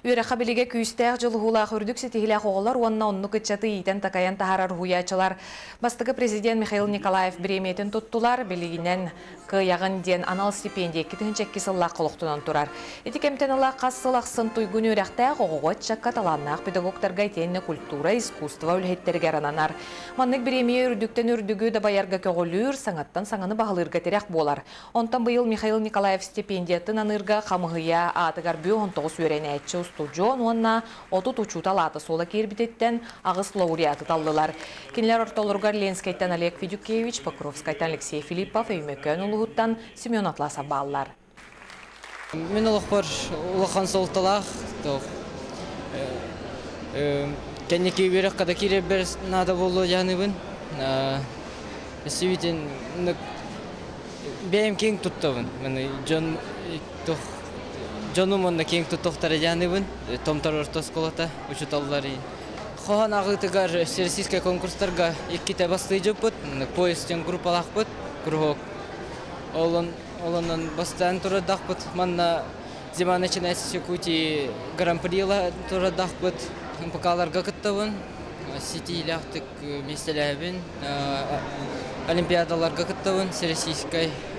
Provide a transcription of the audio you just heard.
Үйрәқа біліге күйістәқ жылы хулақ үрдік сетігілі қоғылар, онына онны күтчаты итен такаян тахарар хуячылар. Бастығы президент Михаил Николаев біреметін тұттылар, білігінен кыяғын ден анал стипендия 2-2 сыллақ қолықтынан тұрар. Эти кемтенілі қассылақсын туйгүн үйрәқтәқ оғығыт жаққа таланнақ педагогтарға тенне культура, искусство өлхеттерге арананар. Маннық біремей үрдіктен үрдігі да баярға көгілір, саңаттан саңаны бағылырға терек болар. Онтан бұйыл Михаил Николаев стипендиятын анырға қамығыя атығар бүй 19 өрені әтші студион, онна 30 учутал аты сола кербітеттен ағыс лауреаты талдылар. Кенлер ортолырғар Ленскайттан Олег Федюкевич, Покровскайттан Алексей Филиппов, Өймекөн ұлығыттан Семен Атласа баллар. Мен ұлықпар ұлыққан солталақ, кәнеке берек қада кере бір нада болу жаныбын. Сөйтен бәйім кең тұттавын. Жонум онда кең тұттықтары жаныбын. Томтар ортос қолата, учуталлары. Хоған ағытығар всероссийская конкурстарға еккете басты жопыт, поезден группалақ бұд, кругок. Олонан бастан тұрадақ бұд, манна зима начинается секути гран-прила тұрадақ бұд, МПК-ларға күттавын, сетиляқтық местеләбін, олимпиадаларға күттавын, всероссийскай